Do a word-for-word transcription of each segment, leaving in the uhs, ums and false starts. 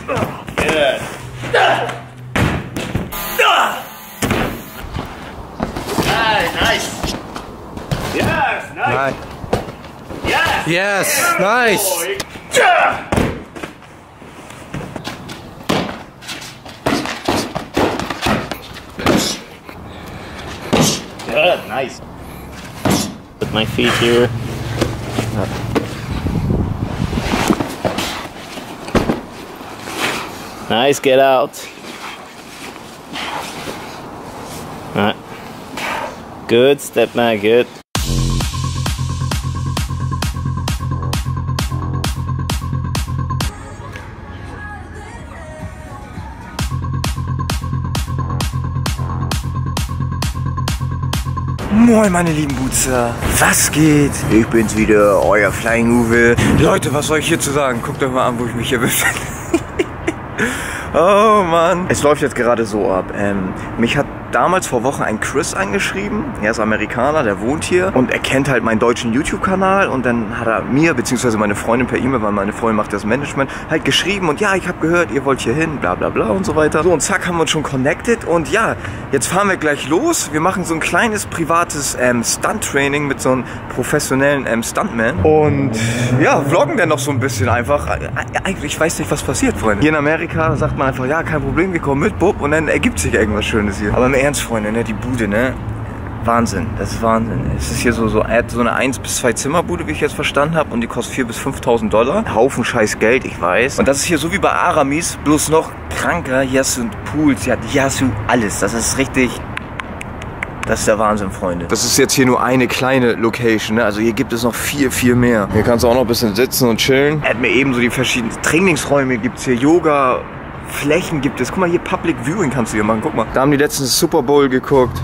Good. Nice, nice. Yes, nice. Nice. Yes. Yes, nice. Good, nice. Put my feet here. Nice, get out. Alright. Good, step back, good. Moin meine lieben Bootser, was geht? Ich bin's wieder, euer Flying Uwe. Leute, was soll ich hier zu sagen? Guckt euch mal an, wo ich mich hier befinde. Oh Mann. Es läuft jetzt gerade so ab. Ähm, mich hat damals vor Wochen ein Chris angeschrieben. Er ist Amerikaner, der wohnt hier und er kennt halt meinen deutschen YouTube-Kanal. Und dann hat er mir, beziehungsweise meine Freundin per E-Mail, weil meine Freundin macht das Management, halt geschrieben. Und ja, ich habe gehört, ihr wollt hier hin, bla bla bla und so weiter. So, und zack, haben wir uns schon connected. Und ja, jetzt fahren wir gleich los. Wir machen so ein kleines privates ähm, Stunt-Training mit so einem professionellen ähm, Stuntman. Und ja, vloggen dann noch so ein bisschen einfach. Eigentlich, ich weiß nicht, was passiert, Freunde. Hier in Amerika sagt man einfach, ja, kein Problem, wir kommen mit, Bub. Und dann ergibt sich irgendwas Schönes hier. Aber im Ernst, Freunde, ne, die Bude, ne? Wahnsinn, das ist Wahnsinn. Es ist hier so, so, er hat so eine eins bis zwei Zimmerbude, wie ich jetzt verstanden habe, und die kostet viertausend bis fünftausend Dollar. Haufen scheiß Geld, ich weiß. Und das ist hier so wie bei Aramis, bloß noch kranker. Hier hast du Pools, hier hast du alles. Das ist richtig. Das ist der Wahnsinn, Freunde. Das ist jetzt hier nur eine kleine Location, ne? Also hier gibt es noch viel, viel mehr. Hier kannst du auch noch ein bisschen sitzen und chillen. Er hat mir eben so die verschiedenen Trainingsräume, gibt es hier Yoga. Flächen gibt es. Guck mal, hier Public Viewing kannst du hier machen. Guck mal. Da haben die letztens Super Bowl geguckt.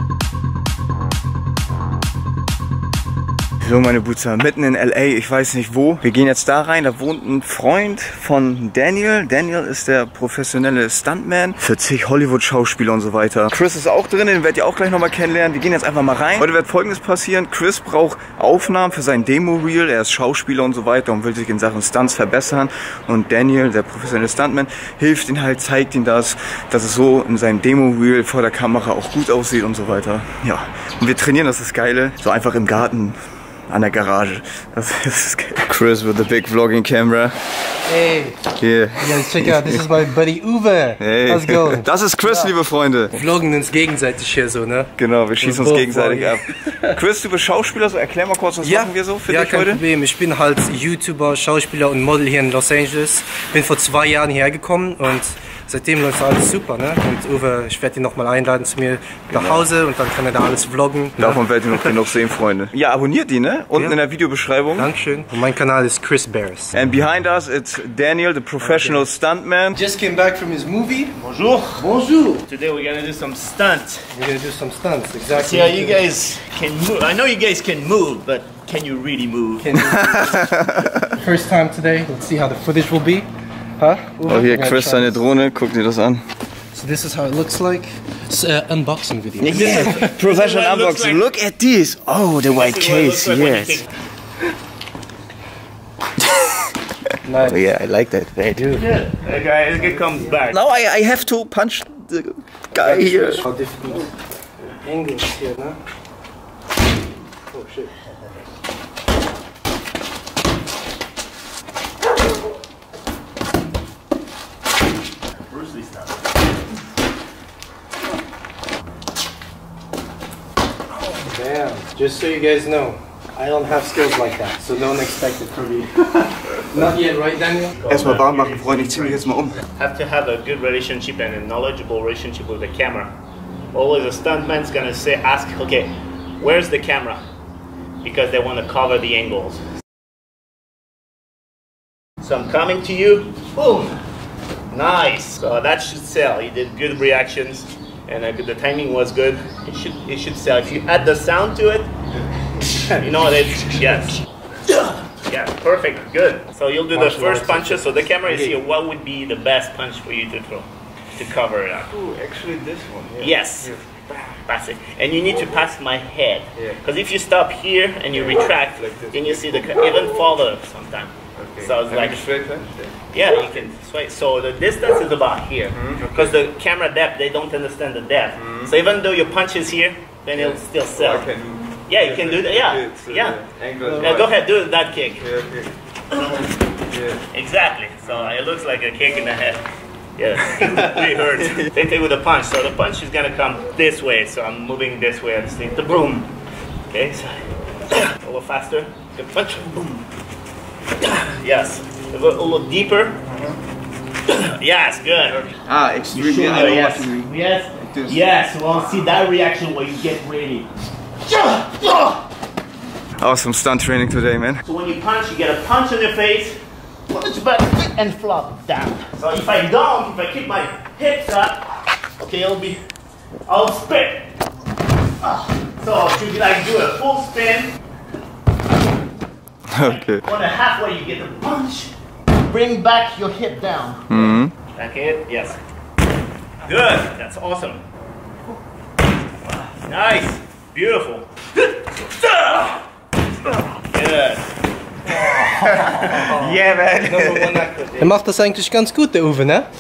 So, meine Butzer, mitten in L A, ich weiß nicht wo. Wir gehen jetzt da rein, da wohnt ein Freund von Daniel. Daniel ist der professionelle Stuntman für zig Hollywood-Schauspieler und so weiter. Chris ist auch drin, den werdet ihr auch gleich nochmal kennenlernen. Wir gehen jetzt einfach mal rein. Heute wird Folgendes passieren. Chris braucht Aufnahmen für sein Demo-Reel. Er ist Schauspieler und so weiter und will sich in Sachen Stunts verbessern. Und Daniel, der professionelle Stuntman, hilft ihm halt, zeigt ihm das, dass es so in seinem Demo-Reel vor der Kamera auch gut aussieht und so weiter. Ja, und wir trainieren, das ist das Geile. So einfach im Garten. An der Garage. Das ist geil. Chris with the big vlogging camera. Hey. Here. Yeah, check out. This is my buddy Uwe. Hey. How's it going? Das ist Chris, ja. Liebe Freunde. Wir vloggen uns gegenseitig hier so, ne? Genau, wir schießen uns gegenseitig ab. Chris, du bist Schauspieler, so erklär mal kurz, was ja. machen wir so für ja, dich heute? Ja, kein Problem. Ich bin halt YouTuber, Schauspieler und Model hier in Los Angeles. Bin vor zwei Jahren hergekommen und seitdem läuft alles super, ne? Und Uwe, ich werde ihn nochmal einladen zu mir nach genau. Hause und dann kann er da alles vloggen. Davon ne? werdet ihr noch genug sehen, Freunde. Ja, abonniert die, ne? Unten ja. in der Videobeschreibung. Dankeschön. Und mein Kanal ist Chris Bears. And behind us it's Daniel, the professional okay. stuntman. Just came back from his movie. Bonjour. Bonjour. Today we're gonna do some stunts. We're gonna do some stunts, exactly. See how you guys can move. I know you guys can move, but can you really move? Can you really First time today. Let's see how the footage will be. Huh? Oh, hier Chris seine Drohne, guck dir das an. So this is how it looks like. It's an unboxing video. Yeah, professional unboxing. Like. Look at this. Oh, the white case. Like yes. Nice. Oh yeah, I like that. Very good. Yeah. Okay, it comes back. Now I, I have to punch the guy here. How different angles here, no? Oh shit. Damn. Just so you guys know, I don't have skills like that, so don't expect it from me. Not yet, right, Daniel? Erstmal warm machen, Freunde, ich zieh mich jetzt mal um. Have to have a good relationship and a knowledgeable relationship with the camera. Always a stuntman's gonna say, ask, okay, where's the camera? Because they want to cover the angles. So I'm coming to you, boom, nice. So that should sell. You did good reactions. And uh, the timing was good. It should it should sell. If you add the sound to it, you know that yes, yeah, perfect, good. So you'll do the first punches. So the camera is here. What would be the best punch for you to throw to cover it up? Oh, actually this one. Yeah. Yes, yeah. Pass it, and you need to pass my head. Because yeah. if you stop here and you retract, like then you see the even farther sometimes. Okay. So it's like straight punch. Yeah, you can sway. So the distance is about here, because mm-hmm. okay. the camera depth, they don't understand the depth. Mm-hmm. So even though your punch is here, then yeah. it'll still sell. Oh, yeah, you can do that. Yeah, so yeah. yeah. Go ahead, do that kick. Yeah, okay. yeah. Exactly. So it looks like a kick in the head. Yeah, it really hurts. Same thing with the punch. So the punch is gonna come this way. So I'm moving this way at the same. The boom. Okay, so a little faster. The punch. Boom. Yes. A little, a little deeper. Uh-huh. Yes, good. Ah, extremely. I know yes. What yes. Like yes. Well, see that reaction when you get ready. Awesome stunt training today, man. So when you punch, you get a punch on your face, punch back and flop down. So if I don't, if I keep my hips up, okay, it'll be, I'll spin. So should you like do a full spin? Okay. On the halfway, you get the punch. Bring back your hip down. Mm-hmm. Back it, yes. Good. That's awesome. Nice. Beautiful. Good. Yeah, man. Er macht das eigentlich ganz gut, der Uwe, ne?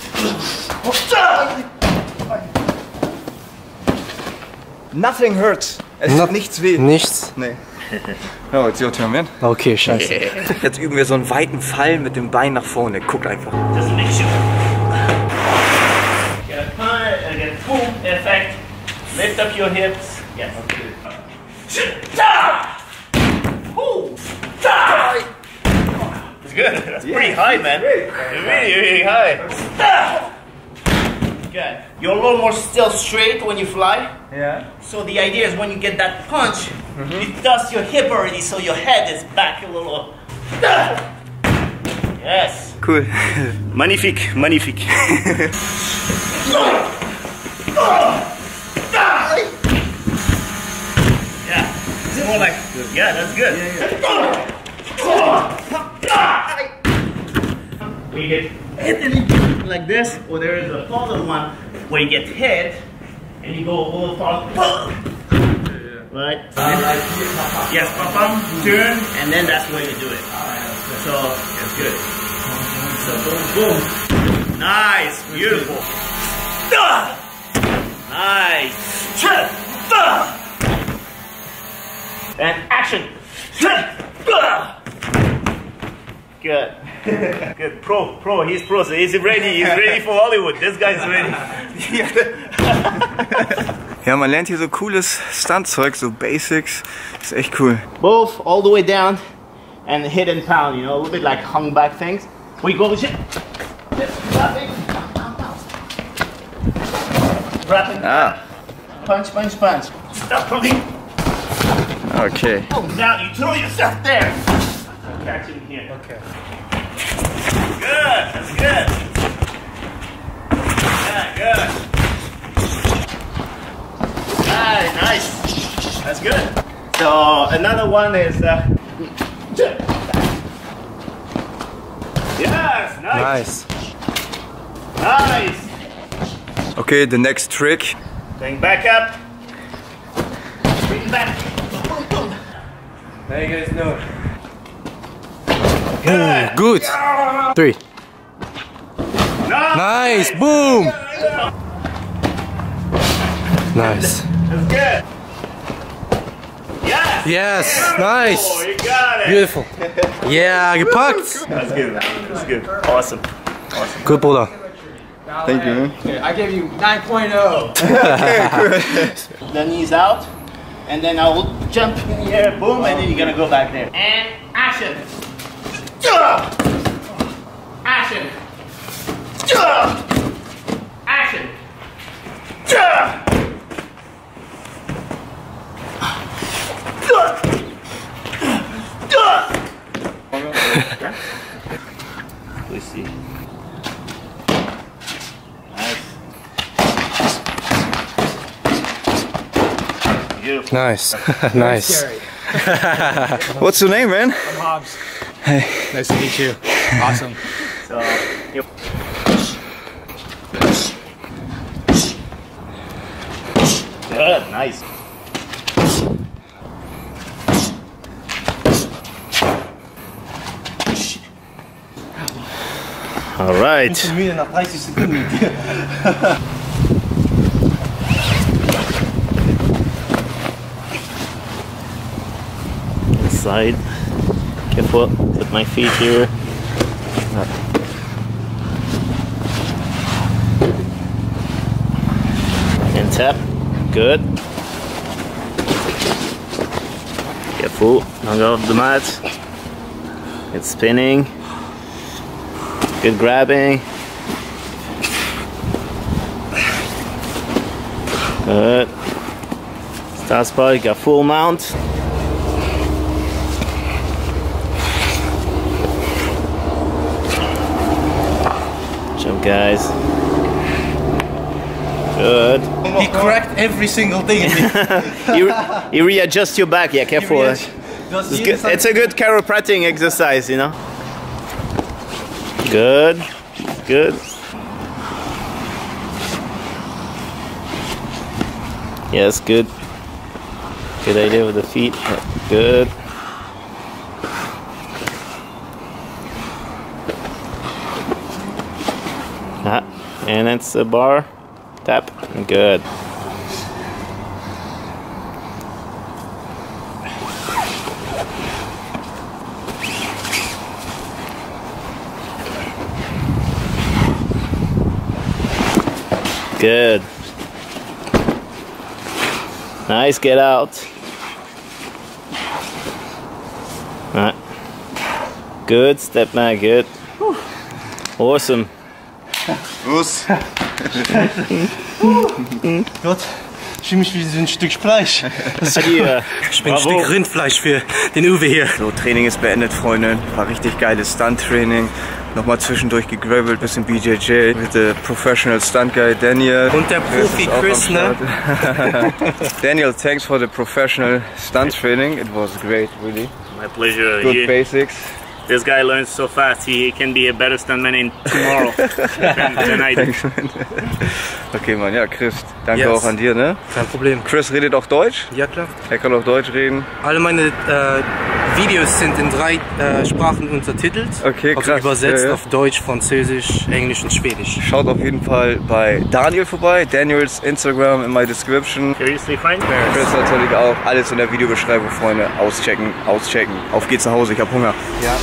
Nothing hurts. Es tut nichts weh. Nichts? Nee. Oh, it's your turn, man. Okay, scheiße. Jetzt üben wir so einen weiten Fall mit dem Bein nach vorne. Guckt einfach. Just make sure. Get a punch, get a boom effect. Lift up your hips. Yes. Okay. It's good. That's yeah, pretty high, man. Really, really high. Good. You're a little more still straight when you fly. Yeah. So the idea is when you get that punch, mm-hmm. it does your hip already, so your head is back a little. Yes. Cool. Magnifique, magnifique. Yeah. It's more like. Yeah, that's good. Yeah, yeah. We get hit like this, or there is a farther one where you get hit and you go a little far. Right? Yes, pop turn, and then that's the way you do it. So that's good. So boom, boom. Nice, beautiful. Nice. And action. Good. Good. Pro, pro, he's pro, so he's ready, he's ready for Hollywood. This guy's ready. Ja, man lernt hier so cooles Stuntzeug, so Basics. Ist echt cool. Both all the way down and hit and pound, you know, a little bit like hung back things. We go shit. Wrapping. Ah. Punch, punch, punch. Stop pulling. Okay. Oh, now you throw yourself there. Catch him here. Okay. Good, that's good. Yeah, good. Ah, nice. That's good. So another one is uh, yes, nice. Nice. Nice. Okay, the next trick. Bring back up. Bring back. Boom, boom. Now you guys know. Good. Ooh, good. Three. Nice. Boom. Nice. That's good. Yes. Yes. Nice. Oh, you got it. Beautiful. Yeah, gepackt. That's good. That's good. Awesome. Awesome. Good, Bruder. Thank you, man. Okay, I give you nine point oh. Okay, good. The knees out, and then I will jump in the air, boom, and then you're gonna go back there. And action. Action. Action. Please see. Nice. Beautiful. Nice. Nice. What's your name, man? I'm Hobbs. Hey. Nice to meet you. Awesome. So, yep. Good, nice. Alright. Ich bin schon müde nach dreißig Sekunden. Inside. Careful. Put my feet here. And tap. Good. Careful. Don't go off the mat. It's spinning. Good grabbing. Good. Start spot, you got full mount. Jump, guys. Good. He cracked every single thing in me. you, you readjust your back, yeah, careful. Readjust- It's, good. It's a good chiropractic exercise, you know. Good, good. Yes, good. Good idea with the feet. Good. Ah, and it's a bar. Tap. Good. Good. Nice, get out. Right. Good, step back, good. Awesome. Los. Gott, ich fühle mich wie so ein Stück Fleisch. Adieu. Ich bin ein Stück Rindfleisch für den Uwe hier. So, Training ist beendet, Freunde. War richtig geiles Stunt-Training. Nochmal zwischendurch gegravelt, bisschen B J J mit der Professional Stunt Guy Daniel. Und der Profi Chris, ne? Daniel, thanks for the professional stunt training. It was great, really. My pleasure. Good He- basics. this guy learns so fast. He, he can be a better stuntman in tomorrow than, than I do. Okay, Mann, ja, Chris, danke Yes. auch an dir, ne? Kein Problem. Chris redet auch Deutsch. Ja, klar. Er kann auch Deutsch reden. Alle meine äh, Videos sind in drei äh, Sprachen untertitelt. Okay, also krass. übersetzt Ja, ja. auf Deutsch, Französisch, Englisch und Schwedisch. Schaut auf jeden Fall bei Daniel vorbei. Daniels Instagram in my description. Seriously fine? Chris natürlich auch. Alles in der Videobeschreibung, Freunde. Auschecken, auschecken. Auf geht's nach Hause, ich hab Hunger. Ja.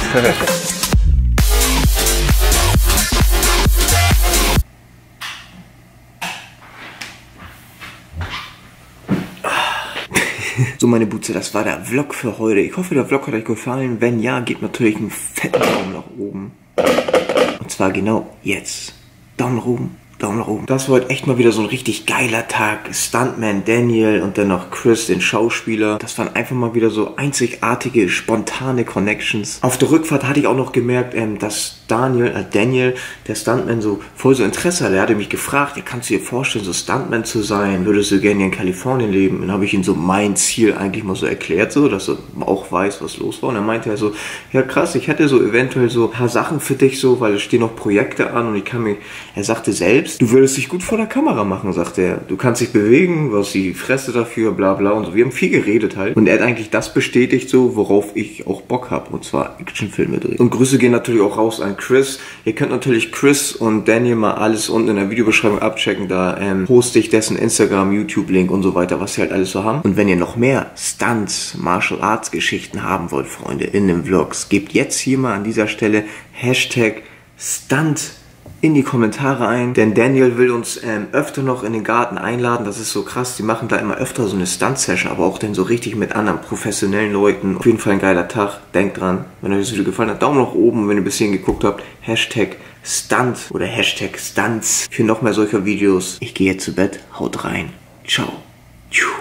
So, meine Butze, das war der Vlog für heute. Ich hoffe, der Vlog hat euch gefallen. Wenn ja, gebt natürlich einen fetten Daumen nach oben. Und zwar genau jetzt. Daumen nach oben, Daumen nach oben. Das war heute echt mal wieder so ein richtig geiler Tag. Stuntman Daniel und dann noch Chris, den Schauspieler. Das waren einfach mal wieder so einzigartige, spontane Connections. Auf der Rückfahrt hatte ich auch noch gemerkt, ähm, dass Daniel, äh Daniel, der Stuntman, so voll so Interesse hatte. Er hatte mich gefragt, ja, kannst du dir vorstellen, so Stuntman zu sein? Würdest du gerne in Kalifornien leben? Dann habe ich ihm so mein Ziel eigentlich mal so erklärt, so, dass er auch weiß, was los war. Und dann meinte er so, ja krass, ich hätte so eventuell so ein paar Sachen für dich so, weil es stehen noch Projekte an und ich kann mich, er sagte selbst, du würdest dich gut vor der Kamera machen, sagte er. Du kannst dich bewegen, du hast die Fresse dafür, bla bla und so. Wir haben viel geredet halt. Und er hat eigentlich das bestätigt so, worauf ich auch Bock habe. Und zwar Actionfilme drehen. Und Grüße gehen natürlich auch raus an Chris. Ihr könnt natürlich Chris und Daniel mal alles unten in der Videobeschreibung abchecken. Da ähm, poste ich dessen Instagram, YouTube-Link und so weiter, was sie halt alles so haben. Und wenn ihr noch mehr Stunts, Martial Arts Geschichten haben wollt, Freunde, in den Vlogs, gebt jetzt hier mal an dieser Stelle Hashtag Stunt in die Kommentare ein, denn Daniel will uns ähm, öfter noch in den Garten einladen. Das ist so krass, die machen da immer öfter so eine Stunt-Session, aber auch dann so richtig mit anderen professionellen Leuten. Auf jeden Fall ein geiler Tag. Denkt dran, wenn euch das Video gefallen hat, Daumen nach oben. Wenn ihr bis hierhin geguckt habt, Hashtag Stunt oder Hashtag Stunts für noch mehr solcher Videos. Ich gehe jetzt zu Bett, haut rein. Ciao. Tschuh.